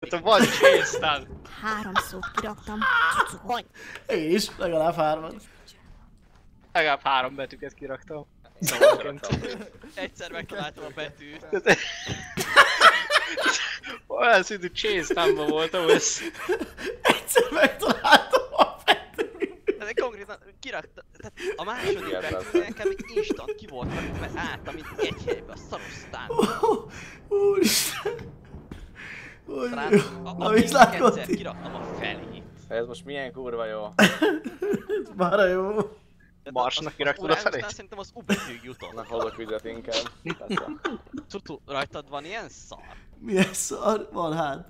Van chase-tán. 3 szót kiraktam. Cucu. Én is, legalább 3. Legalább 3 betűket kiraktam. Egyszer megtaláltam a betűt. Olyan szintű chase-támban voltam, hogy ez... Egyszer megtaláltam a betűt. De konkrétan kiraktam, tehát a második betű nekem instant ki volt rakva át, mint egy helybe, a szarosztán. Úristen. A vízlátkot kiraktam a felét. Ez most milyen kurva jó. Ez mára jó. Marsnak kiraktad a felét? Szerintem az ubetűig jutott. Na, hozok vizet inkább. Cucu, rajtad van ilyen szar? Milyen szar? Van hát.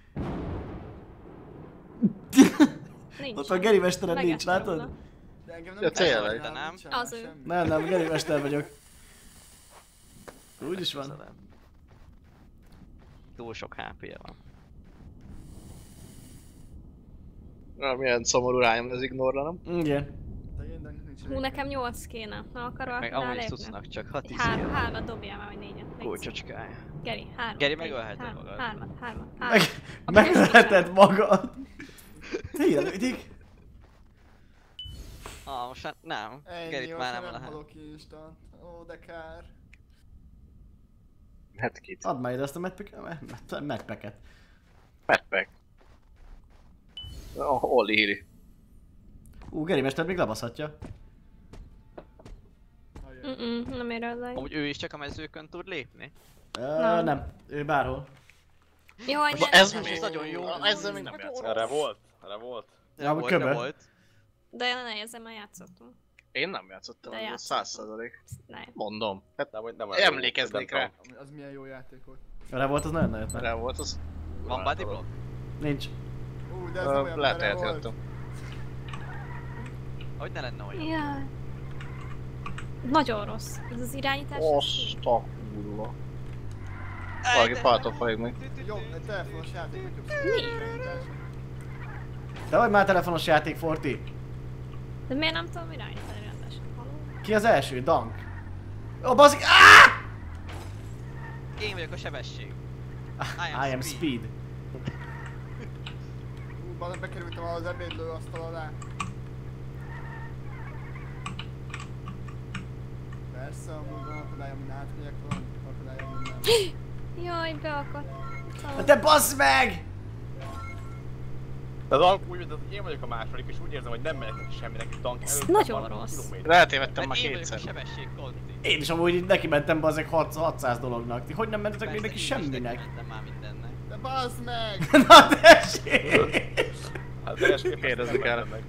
Nincs. Ott van Geri mestered nincs, látod? De engem Ja, nem tényleg. kell, Nem. nincsen Az már ő. semmi. Nem, Geri mester vagyok. Úgy is van. Túl sok HP-je van. Na, milyen szomorú rájom ez ignorra, nem? Igen. De én nincs Hú, nekem 8 kéne. Na akarod Meg amúgy Cucunak csak 6-10 kéne. 3 dobjál már, vagy 4-et. Kulcsocskája. Geri, 3. Geri, megölheted magad. 3. Megleheted magad. Tényleg? Most hát nem. Ennyi, Gerit most már nem nem lehet. halok instant. Ó, de kár. Hát kit. Add már ide azt a medpacket. Medpack. Olli híri. Geri mester még lebaszhatja. Nem ér az Amúgy ő is csak a mezőkön tud lépni? Nem. Ő bárhol. Jaj, Ez nem. még nagyon jó. Ezzel még nem játszottam. Erre volt? Erre volt? Ja, volt, köbe. volt. De ne, ezzel már játszottunk. Én nem játszottam, De ez játszottam. 100%. Ne. Mondom. Hát Nem emlékeznék rá. Az milyen jó játék volt. Erre volt, az nagyon nagyot. Rá volt az. Van body block? Nincs. De ez nem olyan Lehet mere volt. eltéltem. Hogy ne lenne olyan? Jaj. Nagyon rossz. Ez az irányítás. Azt a kurva. Valaki paltofajg meg. Jó, egy telefonos játék meg jobb. Te vagy már telefonos játék, Forti? De miért nem tudom irányítani rendesen? Haló? Ki az első? Dank. Ó, baszik! Én vagyok a sebesség. I am speed. Balán bekerültem az ebédlő asztal alá. Persze, amúgy van akadály, amin átmegyek, van akadály, amin nem. Jaj, beakadt. De bassz meg! De Dank úgy, hogy én vagyok a második, és úgy érzem, hogy nem megyek neki semminek, és Dank Ez előttem nagyon van rossz. kilométer. Rátévedtem már Mert én vagyok a kétszer. sebesség Conti. Én is amúgy neki mentem bazzeg 600 dolognak. Ti hogy nem mentetek még neki semminek? Mentem már mindennek. De bazd meg! Na tessék! Hát teljesképpen Kérdezni kell. neki.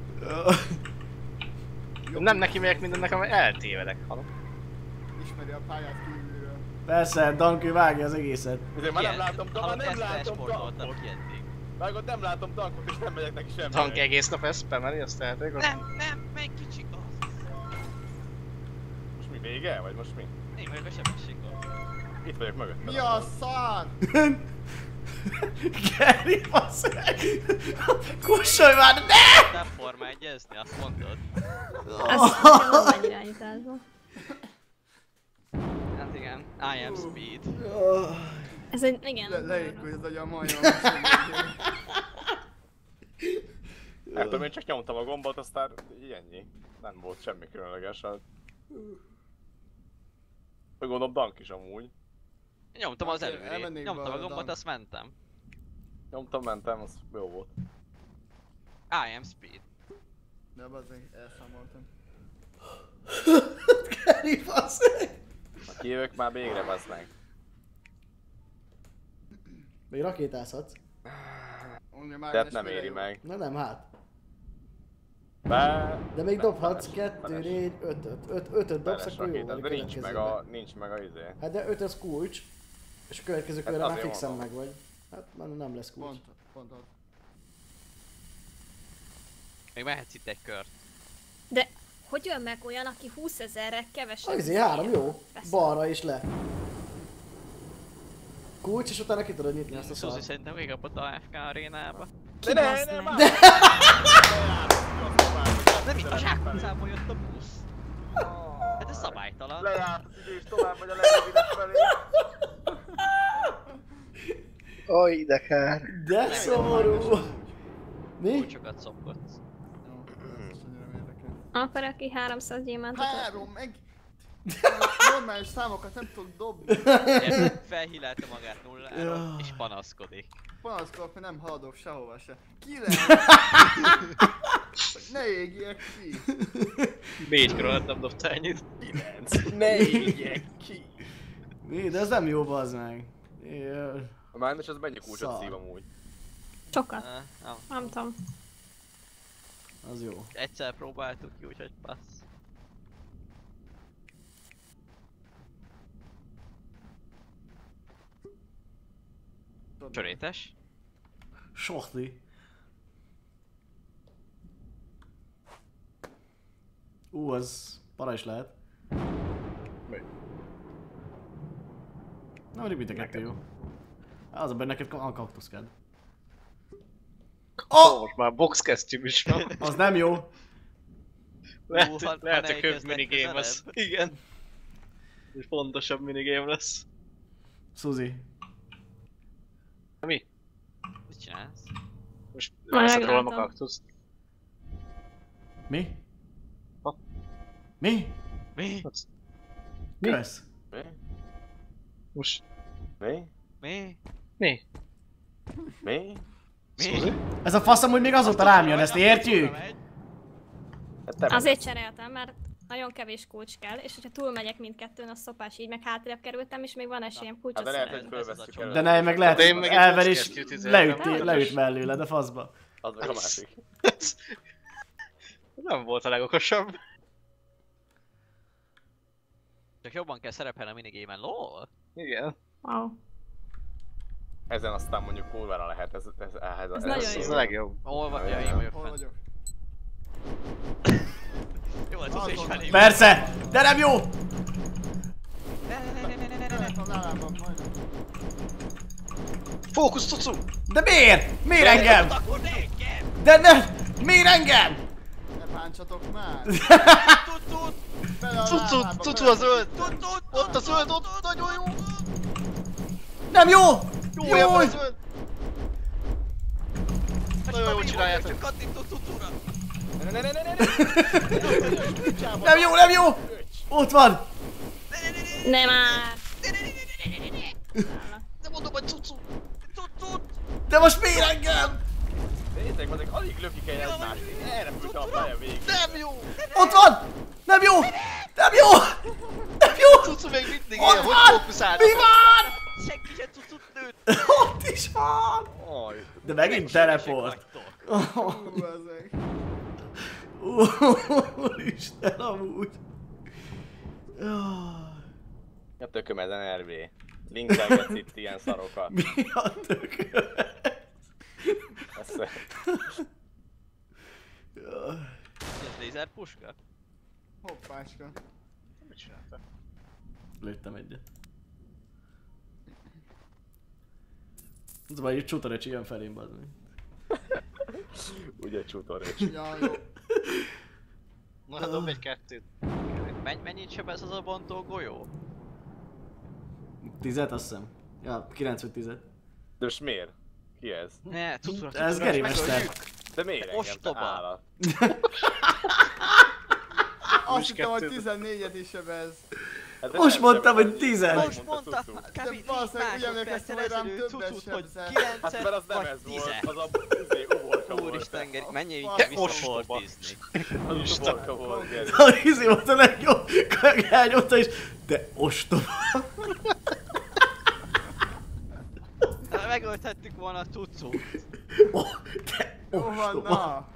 Nem neki megyek mindennek, hanem eltévedek. Hallom? Ismeri a pályát kívülről. Persze, Dankő vágja az egészet. Azért már nem látom, Hallod, már nem ezt látom esportoltam Dankot. ki eddig. Vágod, nem látom Dankot, és nem megyek neki semminek. Tank egész nap ezt bemeli, azt tehetek? Nem, menj kicsi az. Most mi vége? Vagy most mi? Én vagyok a sebesség Conti. Itt vagyok mögött. Mi a szar? Geri, bassz meg! Kussolj már, ne! Nem Forma 1-ezni, azt mondod. Ez nem van irányításban. Hát igen, I am speed. Ez egy, igen. Leépül az agyam olyan. Nem tudom, én csak nyomtam a gombot, aztán így ennyi. Nem volt semmi különleges. Gondolom Dank is amúgy. Nyomtam az előrét, elmennék nyomtam a balra, gombot, Dan. azt mentem. Nyomtam, mentem, az jó volt. I am speed. De bazd meg, elszámoltam. Geri, bassz meg! Kijövök már végre, bassz meg. Még rakétázhatsz. Tehát nem éri meg. Na nem, hát. De még Nem, dobhatsz feles, 2, feles. 4, 5-öt dobsz, Feles akkor jó rakétát, vagy de nincs meg a izé. Hát de 5 az kulcs. És a következő körre már azért fixen mondom. meg vagy. Hát nem lesz kulcs. Pont az. Még mehetsz itt egy kört. De hogy jön meg olyan, aki 20 000-re kevesebb? Az izé 3, jó. Persze. Balra is le. Kulcs, és utána ki tudod nyitni azt a Suzy szart. szerintem még kapott a AFK arénába. Kibaszt meg. Nem itt a zsákutcából jött a busz. Hát ez szabálytalan. Lejárt az idő, és tovább vagy a legrövidebb felé. Aj, de kár. De szomorú. Mi? Kulcsokat szopkodsz. Jó, ez is annyira nem érdekel. Akkor aki 300 gyémántot ad. 3, meg... Normális számokat nem tudok dobni. Érted? Felhílelte magát nullára, és panaszkodik. Panaszkodok, mert nem haladok sehova se. 9! Ne égjek ki! 4 kronát nem dobtál ennyit. 9. Ne égjek ki! Mi? De ez nem jó, bazd meg. Jö. A májnos az mennyi kulcsot Szar. szív amúgy? Sokat. Ah, Nem tudom. Az jó. egyszer próbáltuk ki, úgyhogy passz. Sörétes? Sohti. Az para is lehet. Mi? Na, mondjuk mind a kettő jó. Az a benne neked a kaktuszkád. Oh! Most már boxkesztyűm is van. Az nem jó. Lehet, ha lehet ne hogy kezd minigame lesz. legközelebb. Igen. És fontosabb minigame lesz. Suzi. Mi? Mit csinálsz? Most Majd leszedrólom a meglátom. kaktuszt. Mi? Ha? Mi? Mi? Mi? Kösz. Mi? Most Mi? Mi? mi? Mi? Mi? Ez a fasz amúgy még azóta rám jön, ezt értjük? Hát te Azért cseréltem, mert nagyon kevés kulcs kell, és hogyha túlmegyek mindkettőn, az szopás, így meg hátrébb kerültem, és még van esélyem kulcsot Hát de lehet, szerezni. hogy fölvesszük el. De ne, meg lehet, De én meg egy elver is boxkesztyűt izéltem. leüt mellőle, de faszba. Az meg a másik. Nem volt a legokosabb. Csak jobban kell szerepelni a minigame-en, lol? Igen. Wow. Ezen aztán mondjuk kurvára lehet, ez nagyon Ez jó. a legjobb. Hol vagy? Ja, én vagyok Hol fent. vagyok? Jó, ez az is felé. Persze! De nem jó! Lehet a lálában, majdnem. Fókusz, cucu! De miért? Miért engem? Akkor nékem! De ne! Miért engem? Ne páncsatok már! Tud! Bele a Cucu, lábába, cucu bele. a zöld! Tud! Ott a zöld, ott nagyon jó! Nem jó! Jó, jó a Jó! zöld! Nagyon jól csináljátok. Csak kattintott cucura! Nem jó, nem jó! Ott van! Ne már! Nem mondom, hogy cucu! Tud! De most miért engem? Nézzék, azok alig lökik el egymást. Elrepültem a pálya végig. Nem jó! Ott van! Nem jó! Nem jó! Nem jó! Cucu még mindig Ott él, hogy van! fókuszálnak? Mi van? Senki se cucut nőtt! Ott is van! Aj, De megint teleport. Hú, ezek. Úristen, amúgy. a tököm ezen RV. Linkelgetsz itt ilyen szarokat. Mi a tököm? Ezt Ez lézerpuska? Hoppácska. Mit csináltál? Lőttem egyet. Az a baj, hogy csutoröcsi jön felém, bazd meg. ugye csútoröcs. Ja, jó. Na, dobj egy kettőt. Mennyit sebez az a bontó golyó? 10, azt hiszem. Ja, 9 vagy 10. De most miért? Ki ez? Ne, cucura, Ez Geri mester. De miért engem, te Ostoba. állat? Azt hittem, hogy kettőt. 14-et is sebez. Hát de Most nem mondtam, sebez, hogy 10. Most mondta, cucu. kb. De 10 valószínűleg úgy emlékeztem, másodperccel hogy rám ezelőtt többet cucut, hogy sebzel. 9 Hát mert az nem vagy ez 10. volt, az a uborka volt. Úristen, Geri, menjél Te inkább vissza ostoba. fortizni. Az uborka volt, Geri. A izé volt a legjobb. Elnyomta is. De ostoba. Megölthettük volna a cucut. Oh, de Jó van, ostoba. na.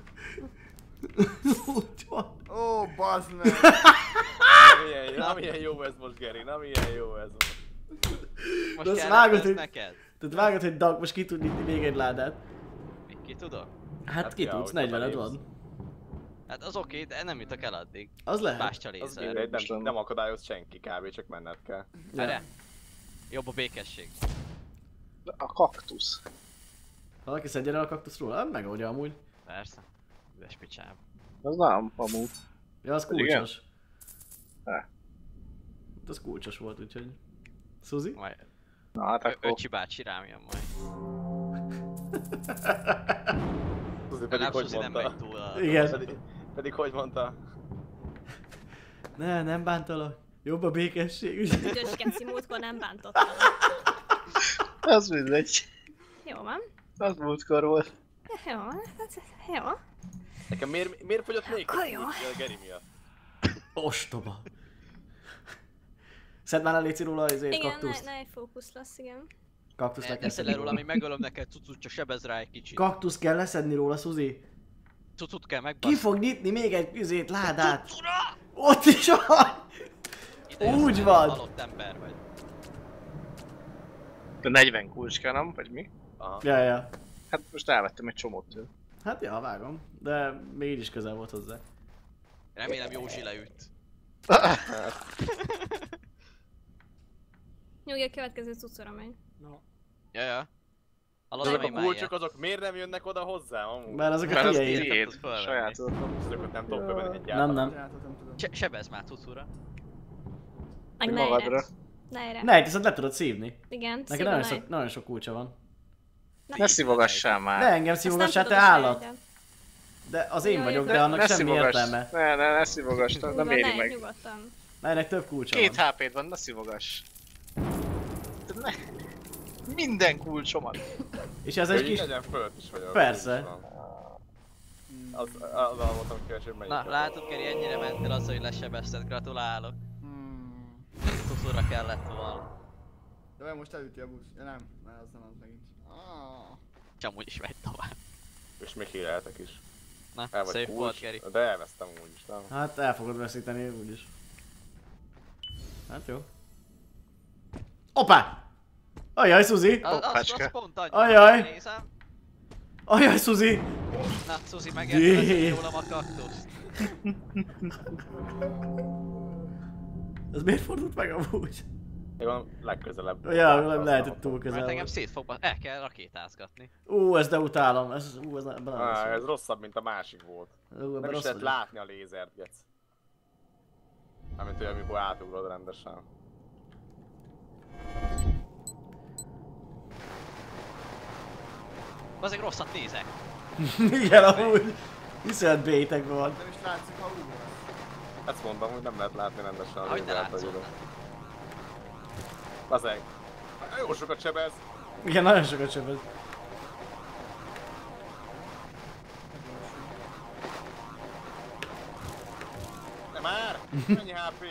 Úgy van. Ó, bazd meg. Na milyen jó ez most, Geri, na milyen jó ez most. Most De azt kell vágod, ez hogy- neked. Tehát vágod, hogy Dag most ki tud nyitni még egy ládát. Ki tudok? Hát ki ja, tudsz, hogyha 40-ed belépsz. van. Hát az oké, de nem jutok el addig. Az lehet. Bástya Az lézer. mindegy, nem akadályoz senki, kb. Csak menned kell. Erre? Jobb a békesség. A kaktusz. Valaki szedjen el a kaktuszról? Hát megoldja amúgy. Persze. Üves picsába. Az nem, amúgy. Ja, az Igen? kulcsos. Ne. Az kulcsos volt, úgyhogy... Suzi? Majd Na hát akkor... Öcsi bácsi rám jön majd. Suzi pedig Legalább hogy Suzi nem mondta? megy túl a... Igen. Pedig hogy mondta? Ne, nem bántalak. Jobb a békesség. Ügyös keci, múltkor nem bántottam. Az mindegy. Jó van. Az múltkor volt. Jó, jó. Nekem miért fogyott még Akkor jó. a Geri miatt? Ostoba. Szedd már a léci róla azért Igen, kaktuszt. ne egy fókusz lesz, igen. Kaktuszt le kell Teszed le szedni róla, róla. ami megölöm neked, cucut, csak sebez rá egy kicsit. Kaktuszt kell leszedni róla, Suzi. Cucut kell Ki megbaszni. fog nyitni még egy üzét, ládát? Ott is van! Úgy van. Halott ember vagy. De 40 kulcs kell, nem? Vagy mi? Aha. Ja. Hát most elvettem egy csomót tőle. Hát ja, vágom. De még így is közel volt hozzá. Remélem Józsi leüt. Nyugi, a következő cuccora megy. Ja. Hallod, Azok a hogy már kulcsok, azok miért nem jönnek oda hozzám amúgy? Mert azok a Mert az tiéd. tiéd, tudsz fölvenni. sajátod. Azokat nem tudok bevenni Nem, egyáltalán. nem. Sajátot nem tudom. Sebez már cucura. Meg Hogy ne magadra. ére. Ne ére. Ne, viszont le tudod szívni. Igen, Neki szíva nagyon ne. sok, nagyon sok kulcsa van. Ne szívogassál már. De engem Azt nem szívogassál, te tudod, hogy állat. sejtem. De az én Jaj, vagyok, ne- de annak Ne semmi szívogass. értelme. Ne szívogass, nem Nyugodtan, éri ne, meg. nyugodtan. Na, ennek több kulcsa 2 van. HP-d van, ne szívogass. De ne. Minden kulcsomat. És ez egy Hogy kis... legyen fölt is vagyok. Persze. Az voltam kíváncsi, hogy melyik. Na, látod, Keri, ennyire mentél az, hogy lesebezted, gratulálok. Cucura kellett volna. De vagy most elüti a busz. Ja nem, mert az nem az megint. És amúgy is megy tovább. És még híreltek is. Na, El vagy szép kulcs, volt, Keri. de elvesztem úgyis, nem? Hát el fogod veszíteni úgyis. Hát jó. Hoppá! Ajaj, Suzi! Az pont annyi. Ajaj. Nézem. Ajaj, Suzi! Na, Suzi megérted, Jé. rólam a kaktuszt. Ez miért fordult meg amúgy? Én van legközelebb. Ja, lehet, hogy túl közel Mert engem volt. szét fog el kell rakétázgatni. Ezt de utálom. Ez ebben nem Ez lesz. rosszabb, mint a másik volt. Ebben Nem is rossz lehet vagyok. látni a lézert, gec. Mármint olyan, amikor átugrod rendesen. Azért rosszat nézek. Igen, amúgy. Iszonyat bétek van. Nem is látszik, ha úgy van. Ezt mondom, hogy nem lehet látni rendesen a Ahogy ne lézert. látszol. Bazeg. Jó sokat sebez. Igen, nagyon sokat sebez. Nem már! Mennyi HP?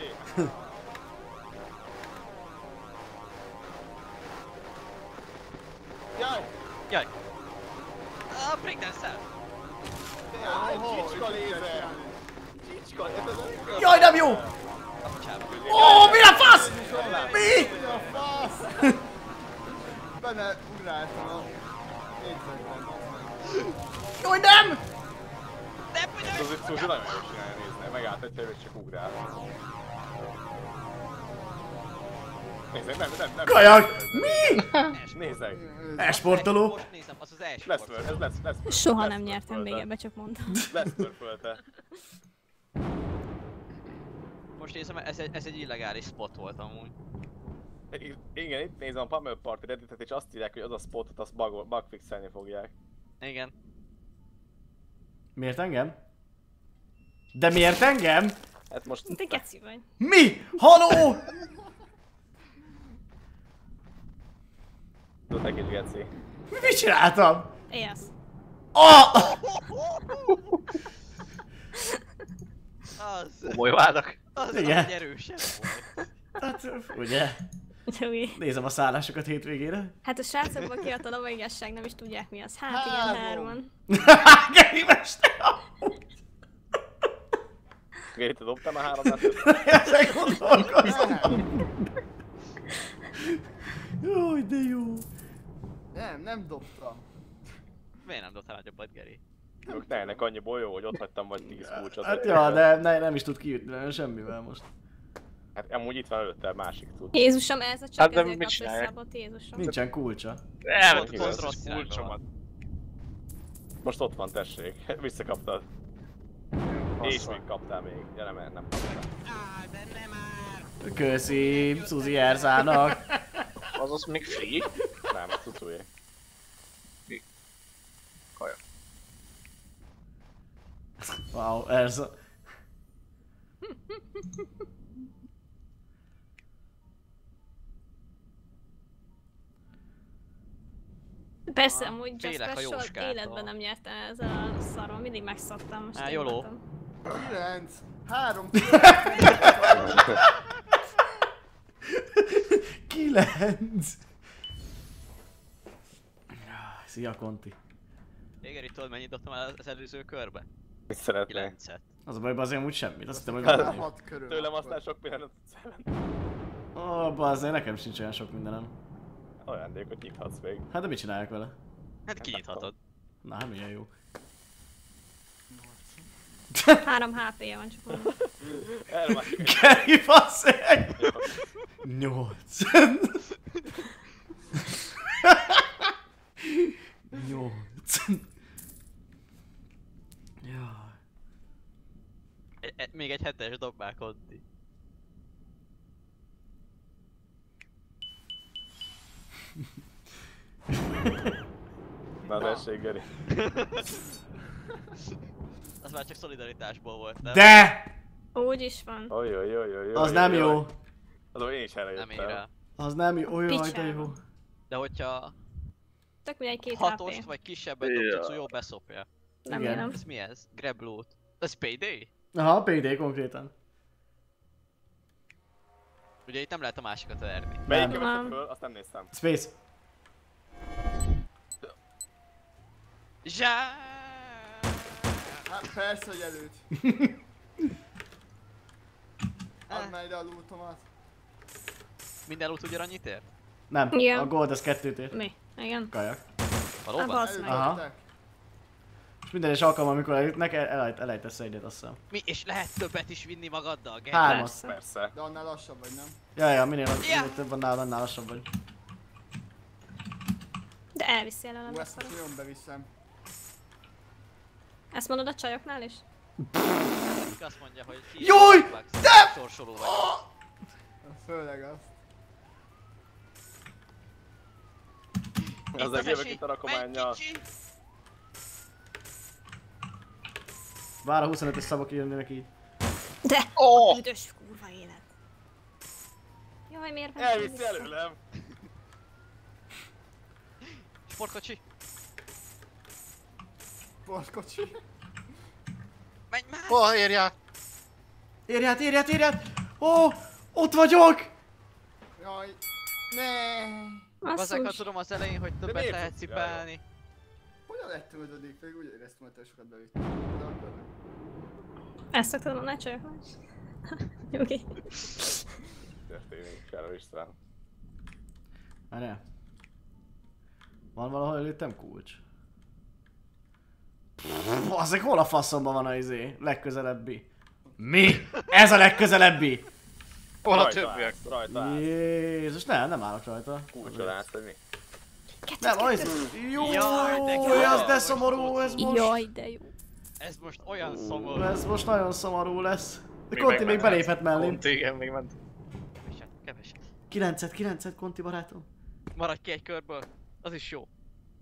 Jaj! Jaj! A breakdance-el! Jaj, csicska lézer! Csicska, ez Jaj, nem jó! Ó, mi a fasz? Mi? Mi a fasz? Benne ugráltam a négyzetben. Jaj, nem! Suzi nagyon jól csinálja, nézni. Megállt egy és csak ugrál. Nézzek, nem. Kajak! Mi? Nézzek. E-sportoló. Most nézem, az az Lesz e-sport. föl, ez lesz föl. Soha Lesz nem föl nyertem fölte. még ebbe, csak mondtam. Lesz fölte. Most nézem, ez egy illegális spot volt amúgy. Igen, itt nézem a Pummel Party Redditet és azt írják, hogy az a spotot azt bugfixelni fogják. Igen. Miért engem? De miért engem? Hát most... Te geci vagy. Mi? Haló? Tudod, egy kis geci. Mit csináltam? Élsz. Ah! Az... Komoly vádak. Az Igen. egy erősebb volt. Hát, ugye? Nyugi. Nézem a szállásokat hétvégére. Hát a srácokból kijött a lovaigasság, nem is tudják mi az. Hát igen, 3-an. Geri mester! Geri, te dobtál már 3 Ezen gondolkozom. Jaj, de jó. Nem dobtam. Miért nem dobtál nagyobbat, Geri? Ők ne ennek annyiból jó, hogy ott hagytam vagy 10 kulcsot. Hát ja, de nem is tud kijutni semmivel most. Hát amúgy itt van előtte a másik tud. Jézusom, ez a csak Hát de ezért mit kapsz csinálják? szabot, Jézusom. Nincsen kulcsa. Elvettem Pont az rossz összes irányba kulcsomat. Most ott van, tessék. Visszakaptad. És még kaptál még. Ja nem kaptál. Köszi Suzi Erzának. Az még free? Nem, a cucujé. Wow, ez... Persze, amúgy Just Félek a Special Jóskától. életben nem nyertem ezzel a szaron, mindig megszoktam. Most én Joló. voltam. 9, 3, 9! Szia, Konti. Égeri, tudod mennyit dobtam el az előző körbe? Mit szeretnél? 9-et. Az a bajban azért amúgy semmit, azt hittem, hogy Hát, valami. 6 körül. Tőlem aztán sok mindent tudsz. Ó, azért nekem sincs olyan sok mindenem. Ajándékot nyithatsz még. Hát de mit csináljak vele? Hát kinyithatod. Na, hát milyen jó. 3 HP-je van csak mondom. Erre már csak Geri, faszeg! 8. 8. Jaj. Még egy 7-es dob már, Konti. Na tessék, Geri. Az már csak szolidaritásból volt, nem? De! Úgy is van. Ojojojojoj. Az nem jó. Azon én is erre Nem ér jöttem. el. Az nem jó. Olyan, de Picsába. jó. De hogyha Tök mindegy 2 hatost HP. vagy kisebbet dob, Cucu jó beszopja. Nem Igen. érem. Ez mi ez? Grab loot. Ez payday? Aha, PD konkrétan. Ugye itt nem lehet a másikat verni. Melyiket Nem. veszed föl? Azt nem néztem. Space. Zsá! Hát persze, hogy előtt. Add már ide a lootomat. Minden loot ugyanannyit ér? Nem, Igen. a gold az 2-t ér. Mi? Igen. Kajak. Valóban? basz meg. Aha. Előttetek. És minden is alkalom, amikor elejtnek, elejtesz egyet, azt hiszem. Mi? És lehet többet is vinni magaddal, Geri? 3. Persze. De annál lassabb vagy, nem? Ja, minél több annál lassabb vagy. De elviszi ellen Ú, a ezt most szarot. nagyon beviszem. Ezt mondod a csajoknál is? Azt mondja, hogy Jaj! sorsoló vagy. Főleg azt. Az jövök itt a rakománnyal. Vár a 25-ös szavak jönnének így. De! Ó! Üdös kurva élet. Jaj, miért nem Elviszi előlem. Sportkocsi! Sportkocsi. Menj már! Hol érjál? Érj át! Ó, ott vagyok! Jaj. Ne. Bazzeg, ha Basszus. tudom az elején, hogy többet miért lehet tudsz? cipelni. Hogyan lettem 5-dik? Pedig úgy éreztem, hogy te sokat bevittem. De akkor nem. Ezt szoktad mondani a csajoknál is? Nyugi. Történik, Sára István. Várjál. Van valahol előttem kulcs? Bazzeg, hol a faszomban van a izé? Legközelebbi. Mi? Ez a legközelebbi! Hol a Rajta többiek? állsz, rajta állsz. Jézus, nem állok rajta. Kulcsol állsz, vagy mi? Nem, az... Jó, Jaj, de kemény. ez de szomorú, ez most... Jaj, de jó. Ez most olyan szomorú. Ez most nagyon szomorú lesz. De Még Konti még megmenthet. beléphet mellém. Konti, igen, még ment. Keveset. 9-et, Konti barátom. Maradj ki egy körből. Az is jó.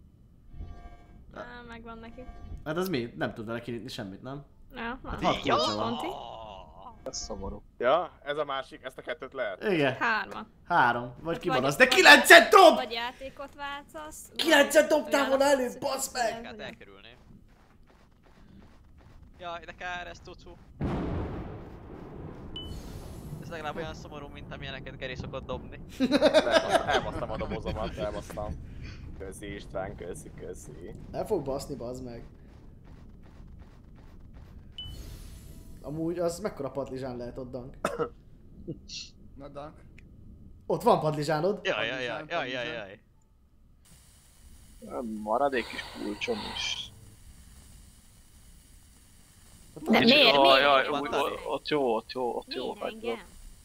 Megvan neki. Hát az mi? Nem tud vele kinyitni semmit, nem? Ja, van. Hat kulcsa van. Konti? Ez szomorú. Ja, ez a másik, ezt a kettőt lehet. Igen, 3. 3. Vagy Hát kimarad. vagy- De 9-et dob! Vagy játékot váltasz. 9-et dobtál volna elő, Olyan bassz meg! Hát elkerülném. Jaj, de kár ez, Cucu. Ez legalább olyan szomorú, mint amilyeneket Geri szokott dobni. Elbasztam a dobozomat, elbasztam. Köszi István, köszi. El fog baszni, bazd meg. Amúgy az mekkora padlizsán lehet ott, Dank? Na, Dank. Ott van padlizsánod? Jaj. Maradék kis kulcsom is. De miért? Jaj, Miért? ott jó. Miért engem?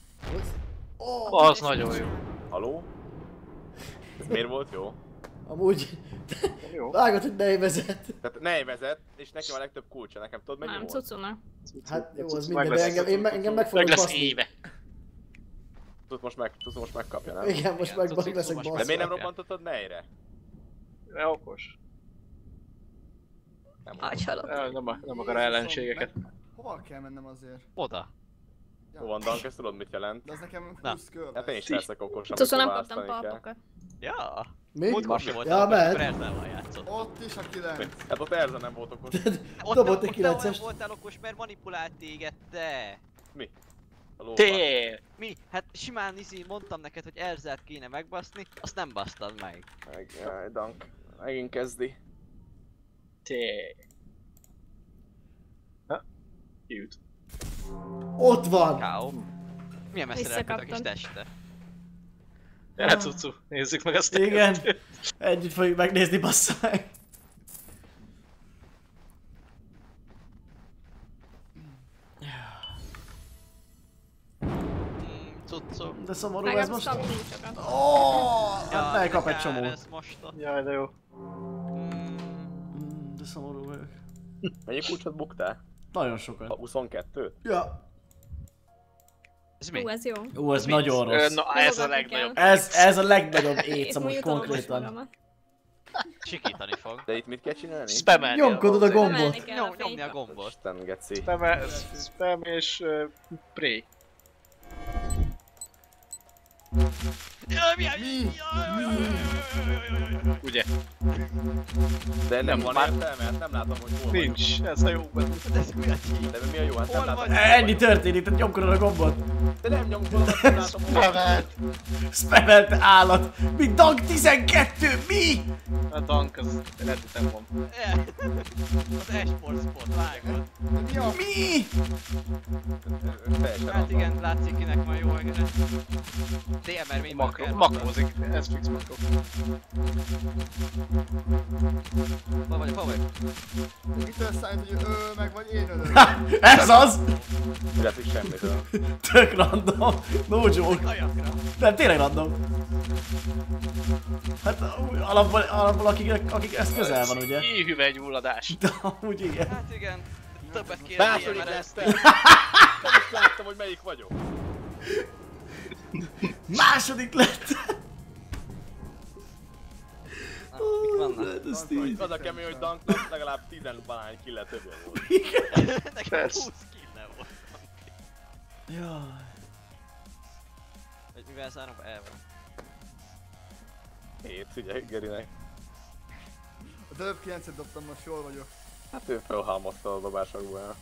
Az nagyon jó. Haló? Ez miért volt jó? Amúgy... Jó. Vágod, hogy ne vezet. Tehát ne vezet, és neki van a legtöbb kulcsa, nekem tudod mennyi Nem, volt? Cucunak. Hát jó, az Meg minden, de lesz- engem meg Meg fogod lesz baszni. éve. Tudod most megkapja, nem? Igen, most meg Cucu leszek most De basz. miért nem robbantottad nejre? Ne okos. Agyhalott. Nem akar ellenségeket. Hova kell mennem azért? Oda. Jó van, Dank, ezt tudod mit jelent? De az nekem Na. 20 kör. Hát én is leszek okos, Szóval nem amikor kaptam választani kell. palpokat. Ja. Mi? Múltkor ki volt, Ja, amikor mehet. Erzával játszott. Ott is a 9. Hát ott Erza nem volt okos. Dobott egy Ott te olyan 9-est. voltál okos, mert manipulált téged, te! Mi? A lóban. Té! Mi? Hát simán mondtam neked, hogy Erzát kéne megbaszni, azt nem basztad meg. Jaj, Dank. Megint kezdi. Té! Ha? Jut. Ott van! K.O. Milyen messze repült a kis Visszakaptam. teste? Ja, cucu, nézzük meg azt. Igen. Együtt fogjuk megnézni, bassza meg. Cuccu. De szomorú ez most. Megkaptam kulcsokat. Hát megkap egy csomót. Ez most a... Jaj, de jó. De szomorú vagyok. Mennyi kulcsot buktál? Nagyon A sokat. 22-t? Ja. Ez mi? Ez jó. Ó, ez nagyon rossz. Na, ez a Hologatni legnagyobb. Ez a legnagyobb éc Itt amúgy mújtanom most konkrétan. magamat. Sikítani fog. De itt mit kell csinálni? Spamelni. Nyomkodod a gombot. Emelni kell a Nyomni a fényt. gombot. Isten geci. Spam és pray. Ugye? De nem van már- értelme, hát nem látom, hogy hol Nincs, ez a jó benne. vagyok. De mi a jó, hát nem Hol látom. vagy? Ennyi történik, tehát nyomkodod a gombot. De nem nyomkodom, azt nem látom, hol vagyok. Spamelt állat. Mi Dank 12, mi? A tank az redditen van. Az esport sport, vágod. Mi a... Mi? Teljesen Hát igen, látszik kinek van jó egere. DMR mi Makrózik, ez fix makró. Hol vagy? Mitől számít, hogy ő meg vagy én ölöm? Ez az! Mi látszik semmitől. Tök random. No joke. Kajakra. Nem, tényleg random. Hát alapból akik ez közel van, ugye? Hüvelygyulladás. De amúgy igen. Hát igen, többet kéne Második DMR-ezni. lettem! Nem is láttam, hogy melyik vagyok. Második lett! Mik vannak? Hát ezt így. Az a kemény, hogy Danknak legalább 10 valány kill többen volt. Nekem Persze. 20 kill volt. Jaj. Hogy mivel zárom? El van. 7, ugye, Gerinek. A előbb 9-et dobtam, most jól vagyok. Hát ő felhalmozta a dobásokból.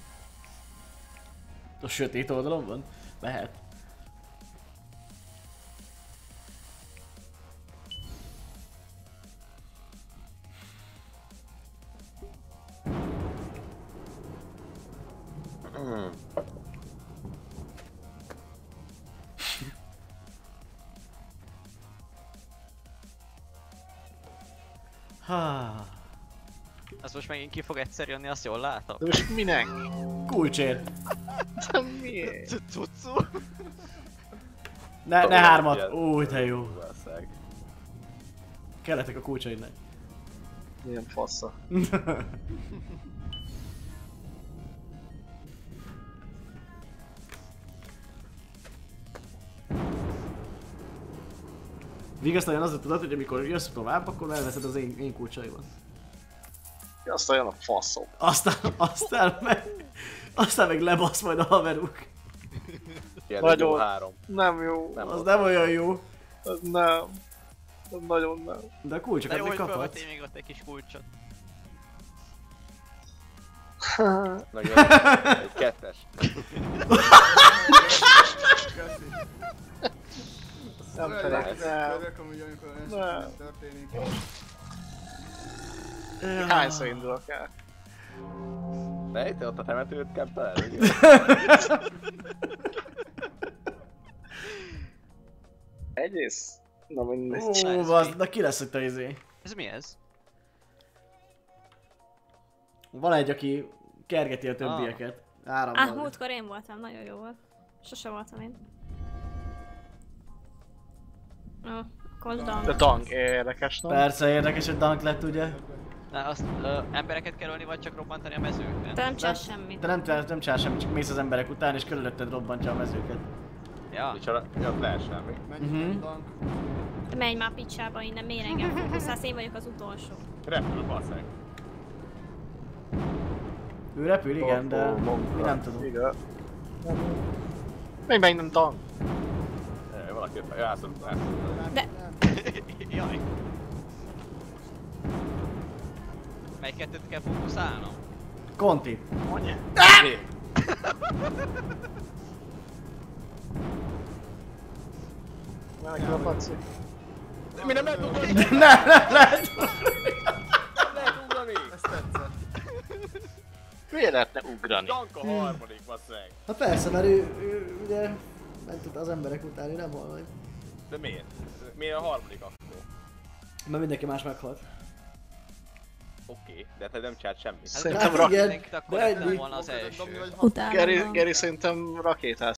A sötét oldalon van? Lehet. Ha. Ez most megint ki fog egyszer jönni, azt jól látom. De most minek? Kulcsért. De miért? Cucu. Ne hármat. Új, de jó. Valószínűleg. Kellettek a kulcsaidnak. Milyen fassa. Vigasztaljon azért tudod, hogy amikor jössz tovább, akkor elveszed az én kulcsaimat. Azt olyan a faszom. Aztán meg lebasz majd a haveruk. Ilyen egy jó Nagyon. 3. Nem jó. Nem Az nem olyan jó. Az nem. Az nagyon nem. De a De kulcsokat jó, még hogy kaphatsz. bevettél még ott egy kis kulcsot. Meg egy 2-es. Köszi. Nem Olyan felek. érdekes Nem. körök, amúgy amikor olyan sok Nem. minden történik. Hányszor indulok el? Ne, te ott a temetőt kaptál? Egész? Na mindegy. Ó, bazd, de ki lesz itt a izé? Ez mi ez? Van egy, aki kergeti a többieket. Árammal. Múltkor én voltam, nagyon jó volt. Sose voltam én. Jó, kozdam. De tank érdekes, nem? Persze érdekes, hogy Dank lett, ugye? Na, azt embereket kell ölni, vagy csak robbantani a mezőkben? Te nem csinálsz semmit. Te nem csinál semmit, csak mész az emberek után és körülötted robbantja a mezőket. Ja. Micsoda? Ja, lehet semmi. Menjünk, Dank. Te menj már picsába innen, miért engem fókuszálsz, én vagyok az utolsó. Repül, baszeg. Ő repül, igen, de mi nem tudunk. Igen. Még meg nem tank. Valaki elszorult. De... Jaj. Melyik kettőt kell fókuszálnom? Conti. Menekül a paci. Mi nem lehet ugrani? Nem lehet! Nem lehet ugrani! Ez tetszett. Miért lehetne ugrani? Tank a harmadik, basszeg. Hát persze, mert ő ugye ment az emberek után, ő nem hal meg. De miért? Miért a harmadik akkor? Mert mindenki más meghalt. Oké, de te nem csinált semmit. Szerintem Hát igen, Mindenkit akkor de nem ennyi. volna az első. Utána. Geri szerintem rakétát